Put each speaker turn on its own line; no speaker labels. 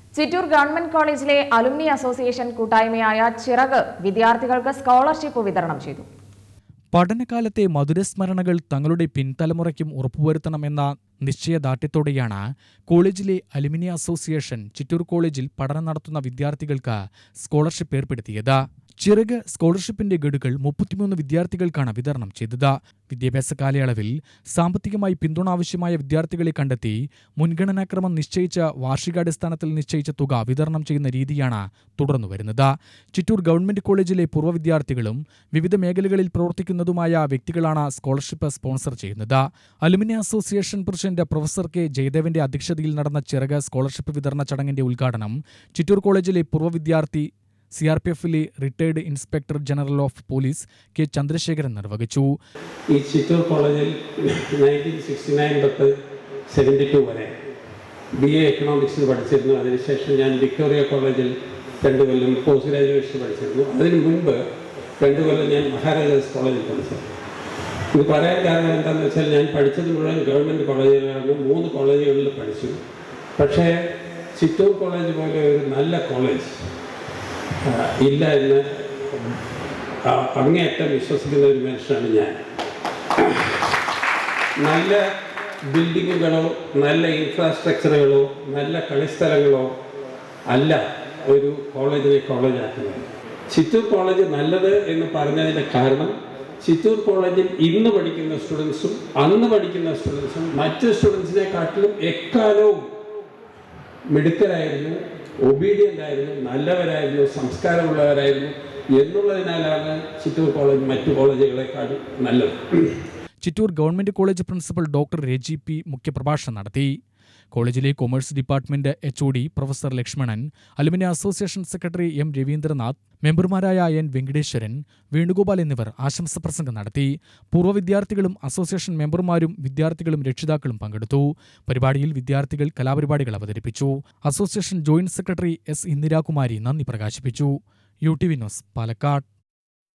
Chittur government കോളേജിലെ alumni association കൂട്ടായ്മയായ ചിറക് വിദ്യാർത്ഥികൾക്ക് സ്കോളർഷിപ്പ് വിതരണം ചെയ്തു.
പഠനകാലത്തെ മധുരസ്മരണകൾ തങ്ങളുടെ പിൻതലമുറയ്ക്കും ഉറപ്പുവരുത്തണമെന്ന നിശ്ചയദാർഢ്യത്തോടെയാണ് കോളേജിലെ അലുമിനി അസോസിയേഷൻ ചിറ്റൂർ കോളേജിൽ പഠനം നടത്തുന്ന വിദ്യാർത്ഥികൾക്ക് സ്കോളർഷിപ്പ് ഏർപ്പെടുത്തിയത്. ചിറക് സ്കോളർഷിപ്പിന്റെ ഗഡുകൾ 33 വിദ്യാർത്ഥികൾക്കാണ് വിതരണം ചെയ്തത്. വിദ്യാഭ്യാസ കാലയളവിൽ സാമ്പത്തികമായി പിന്തുണ ആവശ്യമായ വിദ്യാർത്ഥികളെ കണ്ടെത്തി മുൻഗണനാക്രമം നിശ്ചയിച്ച വാർഷികാടിസ്ഥാനത്തിൽ നിശ്ചയിച്ച തുക വിതരണം ചെയ്യുന്ന രീതിയാണ് തുടർന്നുവരുന്നത്. ചിറ്റൂർ ഗവൺമെന്റ് കോളേജിലെ പൂർവ്വ വിദ്യാർത്ഥികളും വിവിധ മേഖലകളിൽ പ്രവർത്തിക്കുന്നതുമായ വ്യക്തികളാണ് സ്കോളർഷിപ്പ് സ്പോൺസർ ചെയ്യുന്നത്. Alumni association president professor K ജയദേവന്റെ അധ്യക്ഷതയിൽ നടന്ന ചിറക് സ്കോളർഷിപ്പ് വിതരണ ചടങ്ങിന്റെ ഉദ്ഘാടനം ചിറ്റൂർ കോളേജിലെ പൂർവ്വ വിദ്യാർത്ഥി CRPFിലെ retired inspector general of police K Chandrasekharan നിർവഹിച്ചു.
ഈ ചിറ്റൂർ കോളേജിൽ 1969 തൊട്ട് 72 വരെ BA എക്കണോമിക്സിൽ പഠിച്ചിരുന്നു. അതിനുശേഷം ഞാൻ വിക്ടോറിയ കോളേജിൽ 2 കൊല്ലം പോസ്റ്റ് ഗ്രാജുവേഷൻ പഠിച്ചിരുന്നു. അതിന് മുൻപ് 2 കൊല്ലം ഞാൻ മഹാരാജാസ് കോളേജിൽ പഠിച്ചിരുന്നു. ഇത് പറയാൻ കാരണം എന്താണെന്ന് വെച്ചാൽ ഞാൻ പഠിച്ചത് മുഴുവൻ ഗവൺമെൻറ് കോളേജുകളാണ്. 3 കോളേജുകളിൽ പഠിച്ചു. പക്ഷേ ചിറ്റൂർ കോളേജ് പോലെ ഒരു നല്ല കോളേജ് ഇല്ല എന്ന് അങ്ങേയറ്റം വിശ്വസിക്കുന്ന ഒരു മനുഷ്യനാണ് ഞാൻ. നല്ല ബിൽഡിങ്ങുകളോ നല്ല ഇൻഫ്രാസ്ട്രക്ചറുകളോ നല്ല കളിസ്ഥലങ്ങളോ അല്ല ഒരു കോളേജിനെ കോളേജാക്കുന്നത്. ചിറ്റൂർ കോളേജ് നല്ലത് എന്ന് പറഞ്ഞതിൻ്റെ കാരണം ചിറ്റൂർ കോളേജിൽ ഇന്ന് പഠിക്കുന്ന സ്റ്റുഡൻസും അന്ന് പഠിക്കുന്ന സ്റ്റുഡൻസും മറ്റ് സ്റ്റുഡൻസിനെക്കാട്ടിലും എക്കാലവും മിടുക്കരായിരുന്നു, ഒബീഡിയൻ്റ് ആയിരുന്നു, നല്ലവരായിരുന്നു, സംസ്കാരമുള്ളവരായിരുന്നു എന്നുള്ളതിനാലാണ് ചിറ്റൂർ കോളേജ് മറ്റു കോളേജുകളെക്കാളും നല്ലത്.
Chittur government college principal doctor Reji P മുഖ്യപ്രഭാഷണം നടത്തി. കോളേജിലെ commerce department HOD professor Lakshmanan, alumni association secretary M Ravindranath, മെമ്പർമാരായ N വെങ്കടേശ്വരൻ, വേണുഗോപാൽ എന്നിവർ ആശംസ പ്രസംഗം നടത്തി. പൂർവ്വ വിദ്യാർത്ഥികളും അസോസിയേഷൻ മെമ്പർമാരും വിദ്യാർത്ഥികളും രക്ഷിതാക്കളും പങ്കെടുത്തു. പരിപാടിയിൽ വിദ്യാർത്ഥികൾ കലാപരിപാടികൾ അവതരിപ്പിച്ചു. Association joint secretary S Indirakumari നന്ദി പ്രകാശിപ്പിച്ചു. UTV news, Palakkad.